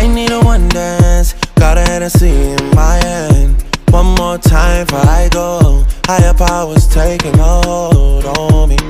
I need a one dance, got a Hennessy in my hand. One more time before I go, higher powers taking a hold on me.